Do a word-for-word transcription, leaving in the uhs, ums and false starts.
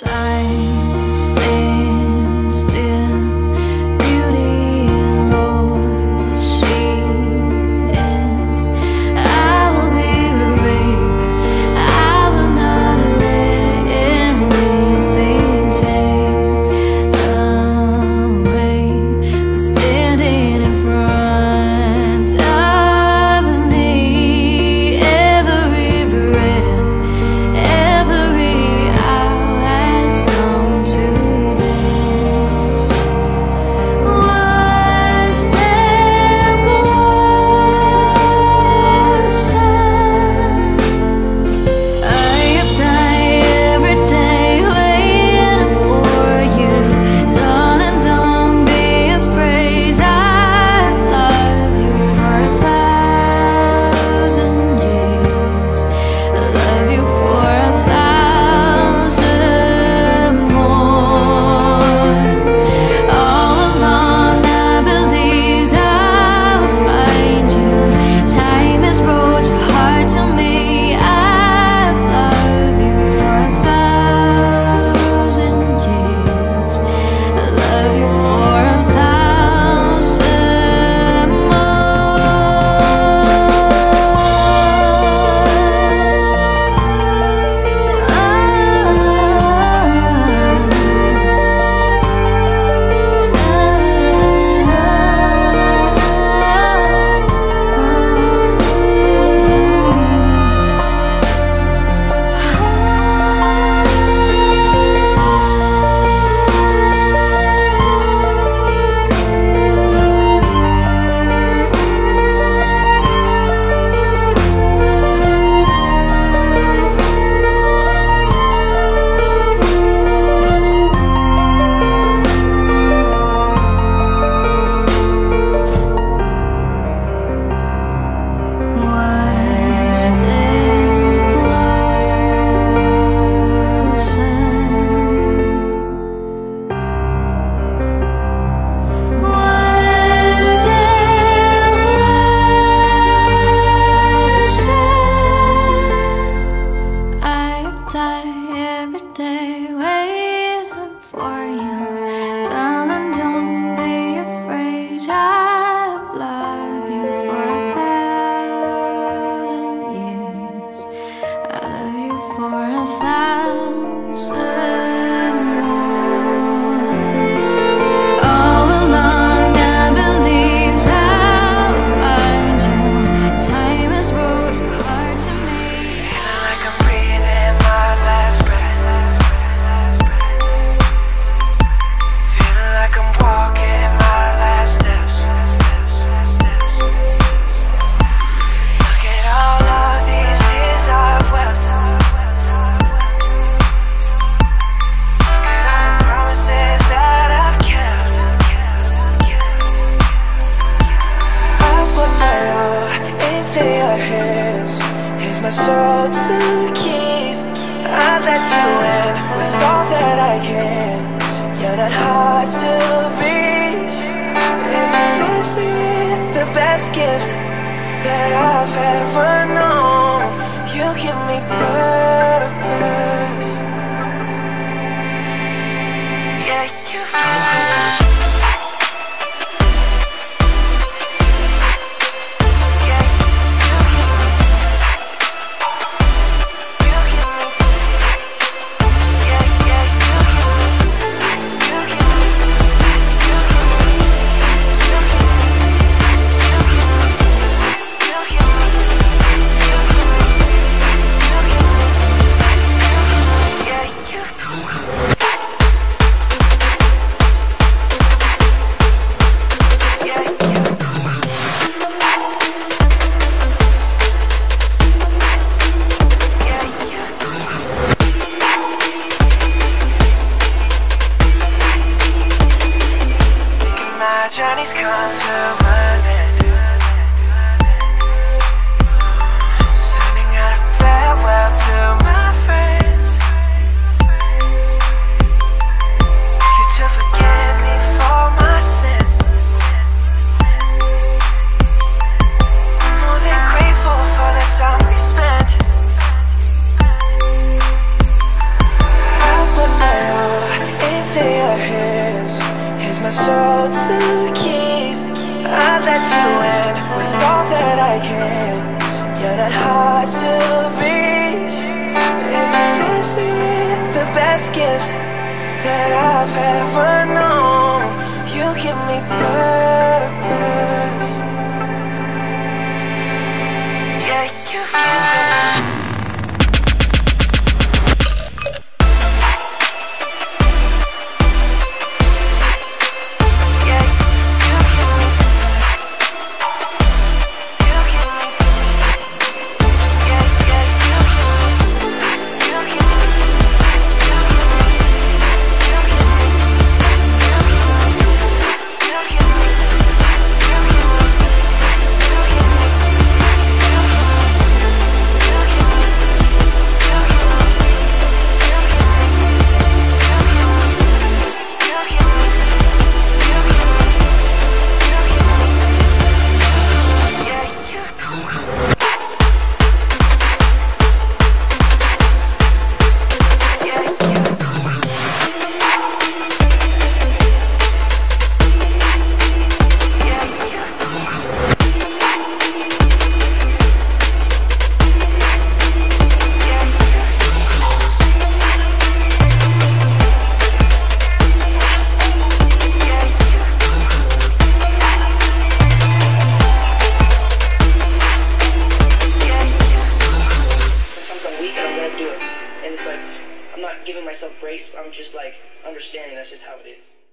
my soul to keep. I let you in with all that I can. You're not hard to reach, and you bless me with the best gift that I've ever known. You give me purpose. Yeah, you give me journey's come to an end. Sending out a farewell to my friends. Ask you to forgive me for my sins. I'm more than grateful for the time we spent. I put my soul to keep. I let you in with all that I can. You're not hard to reach, and you bless me with the best gift that I've ever known. You give me purpose. Yeah, you've given me giving myself grace. I'm just like understanding that's just how it is.